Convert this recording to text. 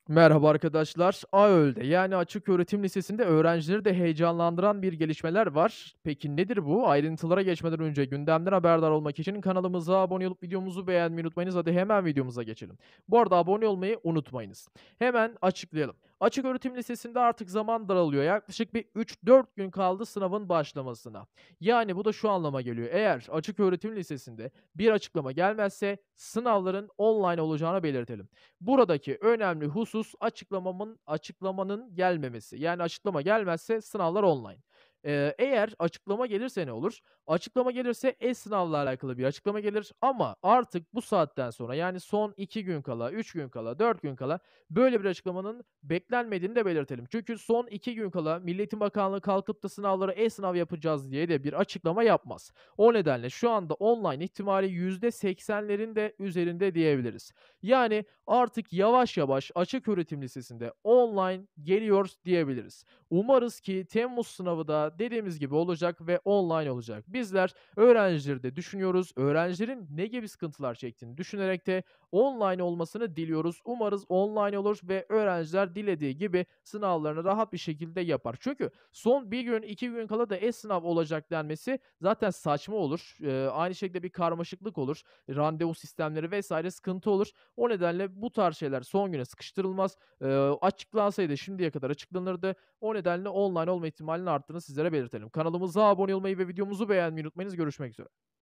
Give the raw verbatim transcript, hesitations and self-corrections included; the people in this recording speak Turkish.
Merhaba arkadaşlar. AÖL'de yani Açıköğretim Lisesi'nde öğrencileri de heyecanlandıran bir gelişmeler var. Peki nedir bu? Ayrıntılara geçmeden önce gündemden haberdar olmak için kanalımıza abone olup videomuzu beğenmeyi unutmayınız. Hadi hemen videomuza geçelim. Bu arada abone olmayı unutmayınız. Hemen açıklayalım. Açıköğretim Lisesi'nde artık zaman daralıyor. Yaklaşık bir üç dört gün kaldı sınavın başlamasına. Yani bu da şu anlama geliyor. Eğer Açıköğretim Lisesi'nde bir açıklama gelmezse sınavların online olacağını belirtelim. Buradaki önemli husus açıklamamın açıklamanın gelmemesi. Yani açıklama gelmezse sınavlar online. Eee, eğer açıklama gelirse ne olur? Açıklama gelirse e-sınavla alakalı bir açıklama gelir ama artık bu saatten sonra yani son iki gün kala, üç gün kala, dört gün kala böyle bir açıklamanın beklenmediğini de belirtelim. Çünkü son iki gün kala Milli Eğitim Bakanlığı kalkıp da sınavları e-sınav yapacağız diye de bir açıklama yapmaz. O nedenle şu anda online ihtimali yüzde seksenlerin de üzerinde diyebiliriz. Yani artık yavaş yavaş Açıköğretim Lisesi'nde online geliyor diyebiliriz. Umarız ki Temmuz sınavı da dediğimiz gibi olacak ve online olacak. Bizler öğrencileri de düşünüyoruz. Öğrencilerin ne gibi sıkıntılar çektiğini düşünerek de online olmasını diliyoruz. Umarız online olur ve öğrenciler dilediği gibi sınavlarını rahat bir şekilde yapar. Çünkü son bir gün, iki gün kala da e-sınav olacak denmesi zaten saçma olur. Eee, aynı şekilde bir karmaşıklık olur. Randevu sistemleri vesaire sıkıntı olur. O nedenle bu tarz şeyler son güne sıkıştırılmaz. Eee, açıklansaydı şimdiye kadar açıklanırdı. O nedenle online olma ihtimalinin arttığını sizlere belirtelim. Kanalımıza abone olmayı ve videomuzu beğenmeyi unutmayınız. Görüşmek üzere.